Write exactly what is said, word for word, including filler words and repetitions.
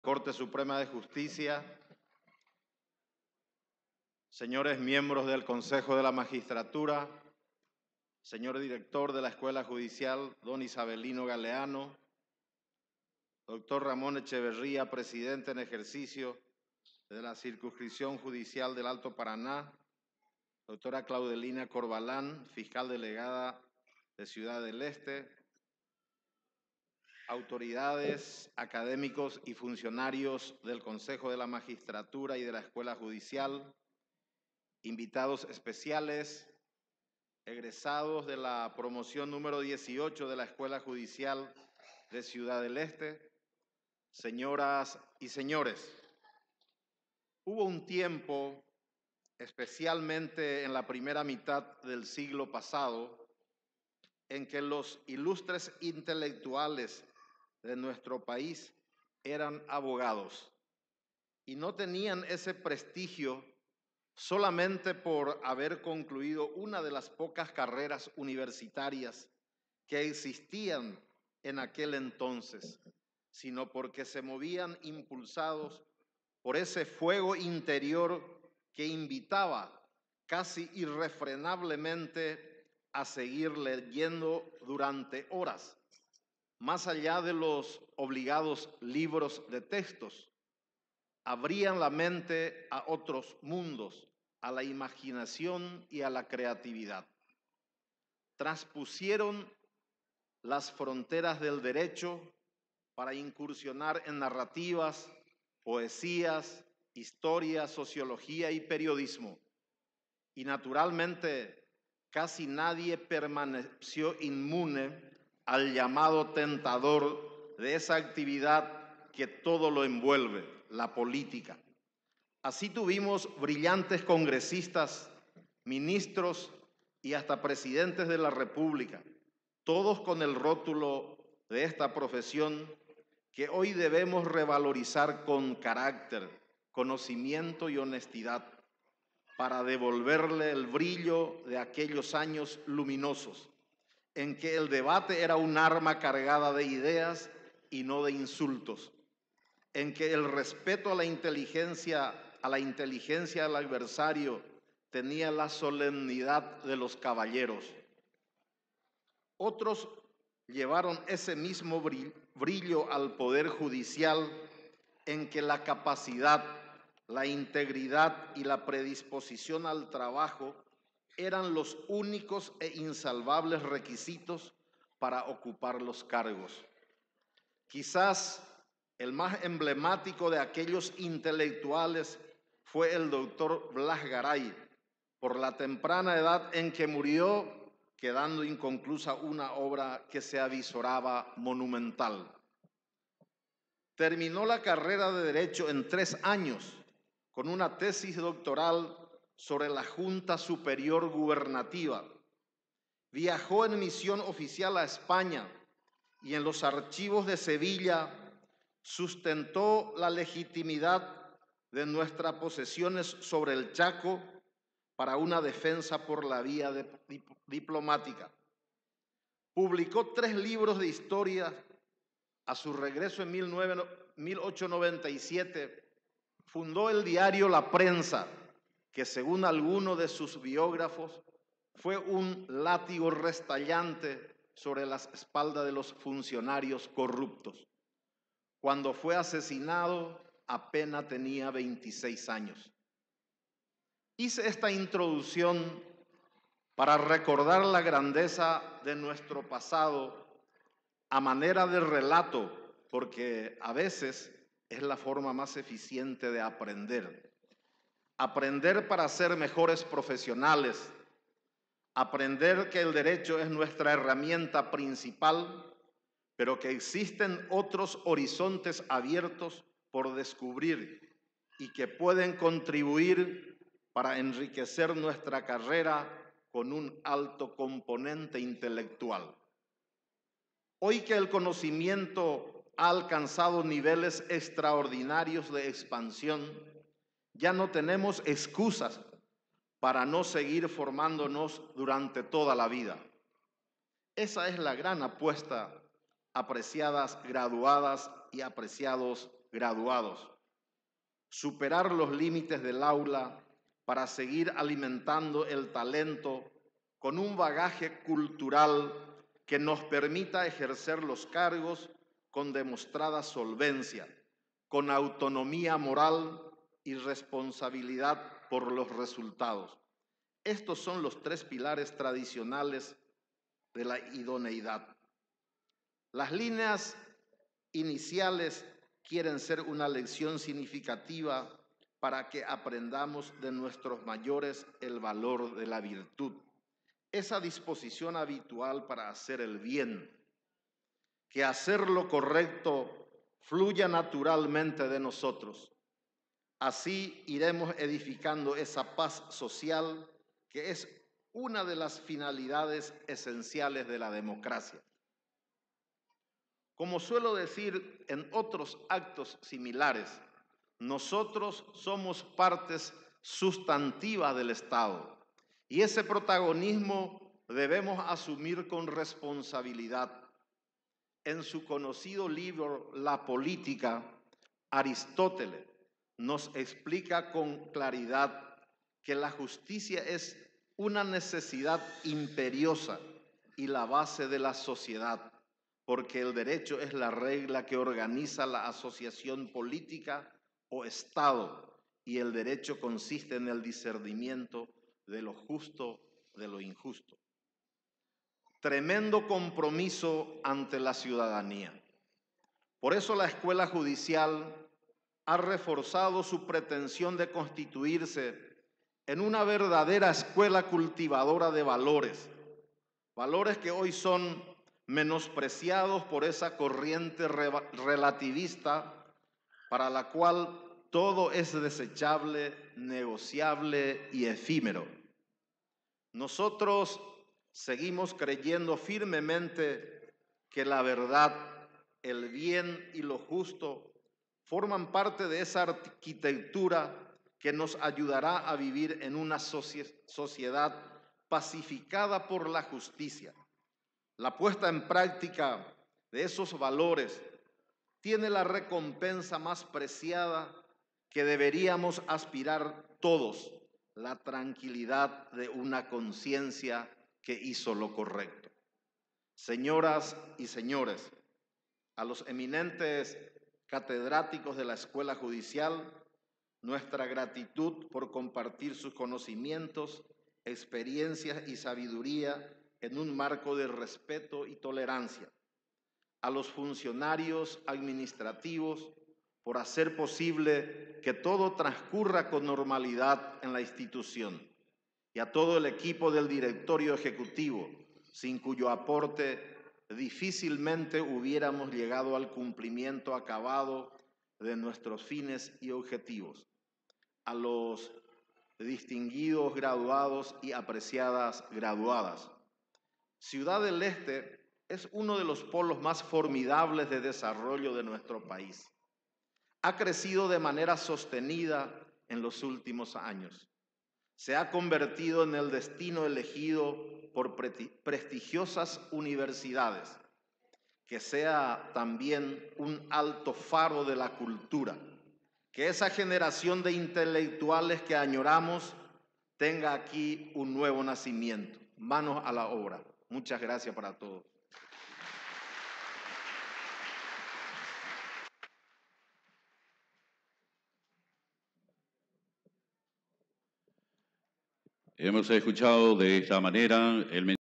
Corte Suprema de Justicia, señores miembros del Consejo de la Magistratura, señor director de la Escuela Judicial, don Isabelino Galeano, doctor Ramón Echeverría, presidente en ejercicio de la Circunscripción Judicial del Alto Paraná, doctora Claudelina Corbalán, fiscal delegada de Ciudad del Este, autoridades, académicos y funcionarios del Consejo de la Magistratura y de la Escuela Judicial, invitados especiales, egresados de la promoción número dieciocho de la Escuela Judicial de Ciudad del Este, señoras y señores. Hubo un tiempo, especialmente en la primera mitad del siglo pasado, en que los ilustres intelectuales de nuestro país eran abogados y no tenían ese prestigio solamente por haber concluido una de las pocas carreras universitarias que existían en aquel entonces, sino porque se movían impulsados por ese fuego interior que invitaba casi irrefrenablemente a seguir leyendo durante horas, más allá de los obligados libros de textos. Abrían la mente a otros mundos, a la imaginación y a la creatividad. Transpusieron las fronteras del derecho para incursionar en narrativas, poesías, historia, sociología y periodismo. Y naturalmente, casi nadie permaneció inmune al llamado tentador de esa actividad que todo lo envuelve, la política. Así tuvimos brillantes congresistas, ministros y hasta presidentes de la República, todos con el rótulo de esta profesión que hoy debemos revalorizar con carácter, conocimiento y honestidad para devolverle el brillo de aquellos años luminosos en que el debate era un arma cargada de ideas y no de insultos, en que el respeto a la inteligencia, a la inteligencia del adversario tenía la solemnidad de los caballeros. Otros llevaron ese mismo brillo al Poder Judicial, en que la capacidad, la integridad y la predisposición al trabajo eran los únicos e insalvables requisitos para ocupar los cargos. Quizás el más emblemático de aquellos intelectuales fue el doctor Blas Garay, por la temprana edad en que murió, quedando inconclusa una obra que se avisoraba monumental. Terminó la carrera de Derecho en tres años, con una tesis doctoral sobre la Junta Superior Gubernativa. Viajó en misión oficial a España y en los archivos de Sevilla sustentó la legitimidad de nuestras posesiones sobre el Chaco para una defensa por la vía de, dip, diplomática. Publicó tres libros de historia. A su regreso en mil ochocientos noventa y siete, fundó el diario La Prensa, que según algunos de sus biógrafos fue un látigo restallante sobre las espaldas de los funcionarios corruptos. Cuando fue asesinado, apenas tenía veintiséis años. Hice esta introducción para recordar la grandeza de nuestro pasado a manera de relato, porque a veces es la forma más eficiente de aprender. Aprender para ser mejores profesionales, aprender que el derecho es nuestra herramienta principal, pero que existen otros horizontes abiertos por descubrir y que pueden contribuir para enriquecer nuestra carrera con un alto componente intelectual. Hoy que el conocimiento ha alcanzado niveles extraordinarios de expansión, ya no tenemos excusas para no seguir formándonos durante toda la vida. Esa es la gran apuesta, apreciadas graduadas y apreciados graduados. Superar los límites del aula para seguir alimentando el talento con un bagaje cultural que nos permita ejercer los cargos con demostrada solvencia, con autonomía moral y responsabilidad por los resultados. Estos son los tres pilares tradicionales de la idoneidad. Las líneas iniciales quieren ser una lección significativa para que aprendamos de nuestros mayores el valor de la virtud, esa disposición habitual para hacer el bien, que hacer lo correcto fluya naturalmente de nosotros. Así iremos edificando esa paz social que es una de las finalidades esenciales de la democracia. Como suelo decir en otros actos similares, nosotros somos partes sustantivas del Estado y ese protagonismo debemos asumir con responsabilidad. En su conocido libro La Política, Aristóteles nos explica con claridad que la justicia es una necesidad imperiosa y la base de la sociedad, porque el derecho es la regla que organiza la asociación política o Estado, y el derecho consiste en el discernimiento de lo justo de lo injusto. Tremendo compromiso ante la ciudadanía. Por eso la escuela judicial ha reforzado su pretensión de constituirse en una verdadera escuela cultivadora de valores, valores que hoy son menospreciados por esa corriente re relativista para la cual todo es desechable, negociable y efímero. Nosotros seguimos creyendo firmemente que la verdad, el bien y lo justo forman parte de esa arquitectura que nos ayudará a vivir en una sociedad pacificada por la justicia. La puesta en práctica de esos valores tiene la recompensa más preciada que deberíamos aspirar todos, la tranquilidad de una conciencia que hizo lo correcto. Señoras y señores, a los eminentes catedráticos de la Escuela Judicial, nuestra gratitud por compartir sus conocimientos, experiencias y sabiduría en un marco de respeto y tolerancia. A los funcionarios administrativos por hacer posible que todo transcurra con normalidad en la institución, y a todo el equipo del directorio ejecutivo, sin cuyo aporte difícilmente hubiéramos llegado al cumplimiento acabado de nuestros fines y objetivos. A los distinguidos graduados y apreciadas graduadas. Ciudad del Este es uno de los polos más formidables de desarrollo de nuestro país. Ha crecido de manera sostenida en los últimos años. Se ha convertido en el destino elegido por prestigiosas universidades, que sea también un alto faro de la cultura, que esa generación de intelectuales que añoramos tenga aquí un nuevo nacimiento. Manos a la obra. Muchas gracias para todos. Hemos escuchado de esta manera el mensaje